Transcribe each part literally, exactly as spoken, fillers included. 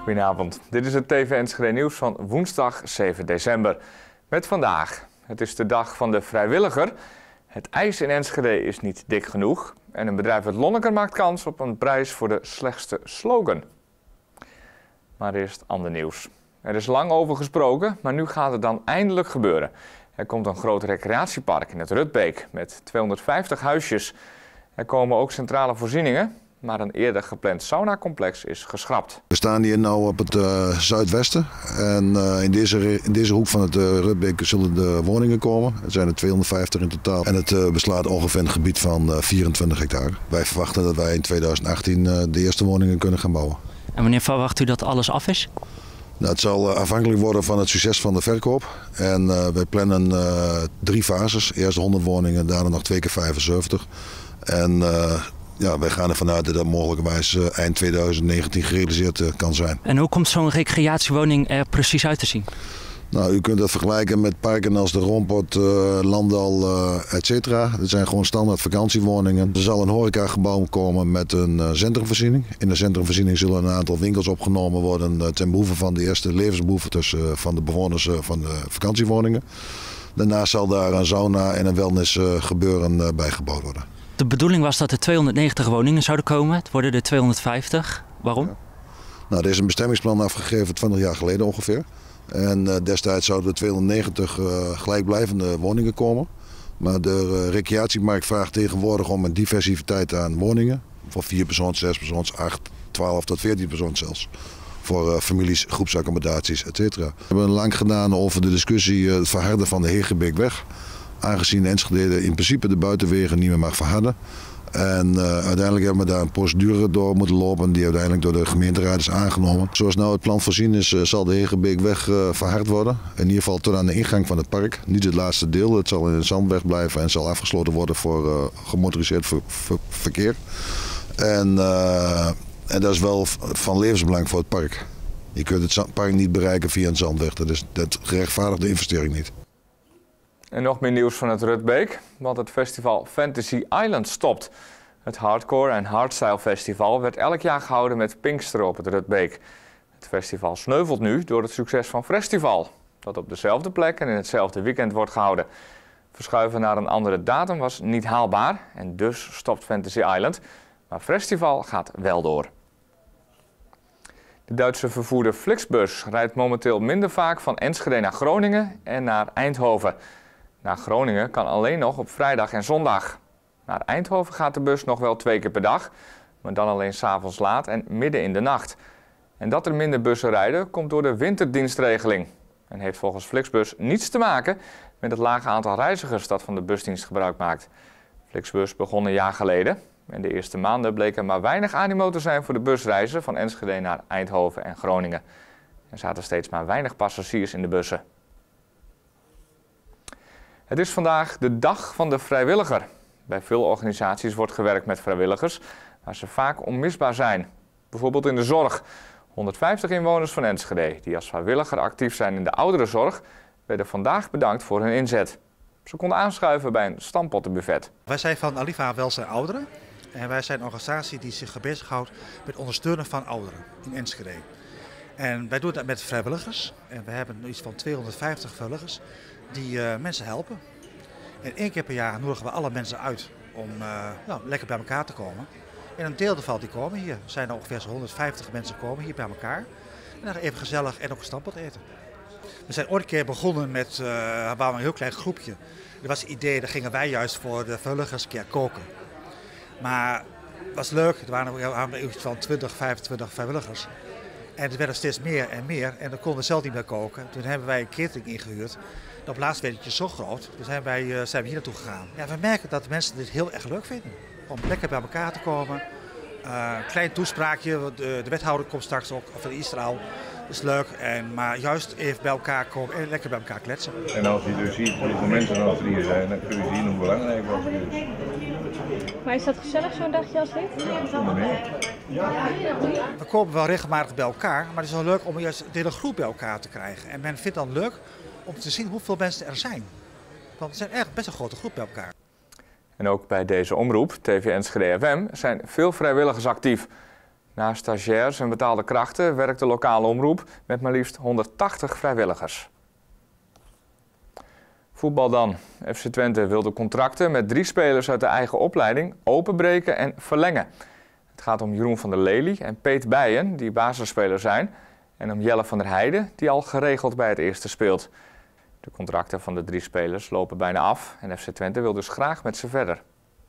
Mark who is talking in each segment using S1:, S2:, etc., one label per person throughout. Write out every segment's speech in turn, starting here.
S1: Goedenavond, dit is het T V Enschede nieuws van woensdag zeven december. Met vandaag, het is de dag van de vrijwilliger. Het ijs in Enschede is niet dik genoeg. En een bedrijf uit Lonneker maakt kans op een prijs voor de slechtste slogan. Maar eerst ander nieuws. Er is lang over gesproken, maar nu gaat het dan eindelijk gebeuren. Er komt een groot recreatiepark in het Rutbeek met tweehonderdvijftig huisjes. Er komen ook centrale voorzieningen, maar een eerder gepland saunacomplex is geschrapt.
S2: We staan hier nu op het uh, zuidwesten en uh, in, deze, in deze hoek van het uh, Rutbeek zullen de woningen komen. Er zijn er tweehonderdvijftig in totaal en het uh, beslaat ongeveer een gebied van uh, vierentwintig hectare. Wij verwachten dat wij in tweeduizend achttien uh, de eerste woningen kunnen gaan bouwen.
S3: En wanneer verwacht u dat alles af is?
S2: Nou, het zal uh, afhankelijk worden van het succes van de verkoop. En uh, wij plannen uh, drie fases. Eerst honderd woningen, daarna nog twee keer vijfenzeventig. En uh, ja, wij gaan ervan uit dat dat mogelijkerwijs uh, eind tweeduizend negentien gerealiseerd uh, kan zijn.
S3: En hoe komt zo'n recreatiewoning er precies uit te zien?
S2: Nou, u kunt dat vergelijken met parken als de Roompot, uh, Landal, uh, et cetera. Dat zijn gewoon standaard vakantiewoningen. Er zal een horecagebouw komen met een uh, centrumvoorziening. In de centrumvoorziening zullen een aantal winkels opgenomen worden uh, ten behoeve van de eerste levensbehoeftes uh, van de bewoners uh, van de vakantiewoningen. Daarnaast zal daar een sauna en een wellness uh, gebeuren uh, bijgebouwd worden.
S3: De bedoeling was dat er tweehonderdnegentig woningen zouden komen. Het worden er tweehonderdvijftig. Waarom?
S2: Ja. Nou, er is een bestemmingsplan afgegeven twintig jaar geleden ongeveer. En uh, destijds zouden er tweehonderdnegentig uh, gelijkblijvende woningen komen. Maar de uh, recreatiemarkt vraagt tegenwoordig om een diversiteit aan woningen. Voor vier persoons, zes persoons, acht, twaalf tot veertien persoons zelfs. Voor uh, families, groepsaccommodaties, et cetera. We hebben lang gedaan over de discussie uh, het verharden van de Hegebeekweg. Aangezien Enschede in principe de buitenwegen niet meer mag verharden. En uh, uiteindelijk hebben we daar een procedure door moeten lopen die uiteindelijk door de gemeenteraad is aangenomen. Zoals nou het plan voorzien is, uh, zal de Hegebeekweg uh, verhard worden. In ieder geval tot aan de ingang van het park. Niet het laatste deel, het zal in de zandweg blijven en zal afgesloten worden voor uh, gemotoriseerd ver ver verkeer. En, uh, en dat is wel van levensbelang voor het park. Je kunt het park niet bereiken via een zandweg, dat, is, dat gerechtvaardigt de investering niet.
S1: En nog meer nieuws van het Rutbeek, want het festival Fantasy Island stopt. Het Hardcore en Hardstyle Festival werd elk jaar gehouden met Pinksteren op het Rutbeek. Het festival sneuvelt nu door het succes van Festival, dat op dezelfde plek en in hetzelfde weekend wordt gehouden. Verschuiven naar een andere datum was niet haalbaar en dus stopt Fantasy Island, maar Festival gaat wel door. De Duitse vervoerder Flixbus rijdt momenteel minder vaak van Enschede naar Groningen en naar Eindhoven. Naar Groningen kan alleen nog op vrijdag en zondag. Naar Eindhoven gaat de bus nog wel twee keer per dag, maar dan alleen 's avonds laat en midden in de nacht. En dat er minder bussen rijden komt door de winterdienstregeling. En heeft volgens Flixbus niets te maken met het lage aantal reizigers dat van de busdienst gebruik maakt. Flixbus begon een jaar geleden en de eerste maanden bleek er maar weinig animo te zijn voor de busreizen van Enschede naar Eindhoven en Groningen. Er zaten steeds maar weinig passagiers in de bussen. Het is vandaag de dag van de vrijwilliger. Bij veel organisaties wordt gewerkt met vrijwilligers, waar ze vaak onmisbaar zijn. Bijvoorbeeld in de zorg. honderdvijftig inwoners van Enschede, die als vrijwilliger actief zijn in de ouderenzorg, werden vandaag bedankt voor hun inzet. Ze konden aanschuiven bij een stampottenbuffet.
S4: Wij zijn van Aliva Welzijn Ouderen. En wij zijn een organisatie die zich bezighoudt met ondersteunen van ouderen in Enschede. En wij doen dat met vrijwilligers. En we hebben iets van tweehonderdvijftig vrijwilligers die uh, mensen helpen. En één keer per jaar nodigen we alle mensen uit om uh, nou, lekker bij elkaar te komen. En een deel ervan die komen hier. Er zijn er ongeveer zo'n honderdvijftig mensen komen hier bij elkaar. En dan even gezellig en ook een stampot eten. We zijn ooit een keer begonnen met, uh, waar we een heel klein groepje. Er was het idee, daar gingen wij juist voor de vrijwilligers een keer koken. Maar het was leuk, er waren, er waren iets van twintig, vijfentwintig vrijwilligers. En het werden steeds meer en meer en dan konden we zelf niet meer koken. Toen hebben wij een catering ingehuurd. En op laatst werd het zo groot, dus zijn, wij, uh, zijn we hier naartoe gegaan. Ja, we merken dat de mensen dit heel erg leuk vinden. Om lekker bij elkaar te komen. Uh, een klein toespraakje, de, de wethouder komt straks ook, of de Israël. Dat is leuk, en, maar juist even bij elkaar komen en lekker bij elkaar kletsen.
S5: En als je dus ziet hoeveel mensen er hier zijn, dan kun je zien hoe belangrijk dat is.
S6: Maar is dat gezellig zo'n dagje als dit?
S4: We komen wel regelmatig bij elkaar, maar het is wel leuk om juist de hele groep bij elkaar te krijgen. En men vindt dan leuk om te zien hoeveel mensen er zijn. Want er zijn echt best een grote groep bij elkaar.
S1: En ook bij deze omroep, T V Enschede F M, zijn veel vrijwilligers actief. Naast stagiairs en betaalde krachten werkt de lokale omroep met maar liefst honderdtachtig vrijwilligers. Voetbal dan. F C Twente wil de contracten met drie spelers uit de eigen opleiding openbreken en verlengen. Het gaat om Jeroen van der Lely en Peet Bijen, die basisspeler zijn, en om Jelle van der Heijden, die al geregeld bij het eerste speelt. De contracten van de drie spelers lopen bijna af en F C Twente wil dus graag met ze verder.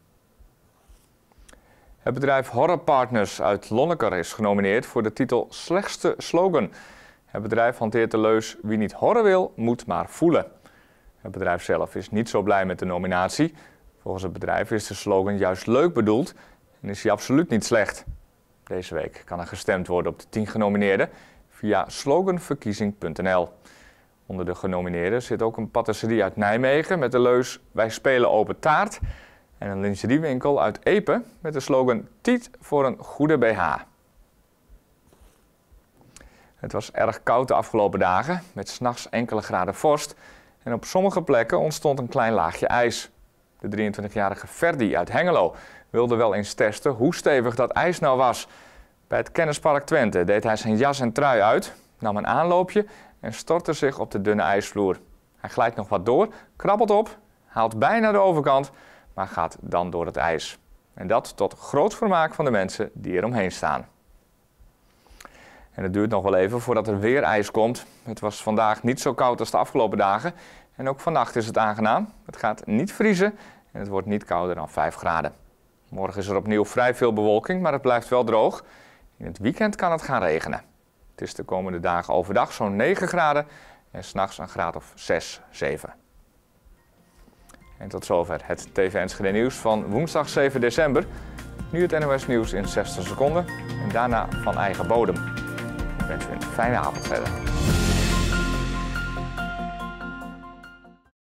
S1: Het bedrijf Horror Partners uit Lonneker is genomineerd voor de titel Slechtste Slogan. Het bedrijf hanteert de leus: wie niet horren wil, moet maar voelen. Het bedrijf zelf is niet zo blij met de nominatie. Volgens het bedrijf is de slogan juist leuk bedoeld en is hij absoluut niet slecht. Deze week kan er gestemd worden op de tien genomineerden via sloganverkiezing punt n l. Onder de genomineerden zit ook een patisserie uit Nijmegen met de leus: wij spelen open taart. En een lingeriewinkel uit Epe met de slogan Tiet voor een goede B H. Het was erg koud de afgelopen dagen, met 's nachts enkele graden vorst. En op sommige plekken ontstond een klein laagje ijs. De drieëntwintigjarige Ferdi uit Hengelo wilde wel eens testen hoe stevig dat ijs nou was. Bij het Kennispark Twente deed hij zijn jas en trui uit, nam een aanloopje en stortte zich op de dunne ijsvloer. Hij glijdt nog wat door, krabbelt op, haalt bijna de overkant, maar gaat dan door het ijs. En dat tot groot vermaak van de mensen die er omheen staan. En het duurt nog wel even voordat er weer ijs komt. Het was vandaag niet zo koud als de afgelopen dagen. En ook vannacht is het aangenaam. Het gaat niet vriezen en het wordt niet kouder dan vijf graden. Morgen is er opnieuw vrij veel bewolking, maar het blijft wel droog. In het weekend kan het gaan regenen. Het is de komende dagen overdag zo'n negen graden en 's nachts een graad of zes, zeven. En tot zover het T V Enschede nieuws van woensdag zeven december. Nu het N O S nieuws in zestig seconden en daarna van eigen bodem. Ik wens u een fijne avond verder.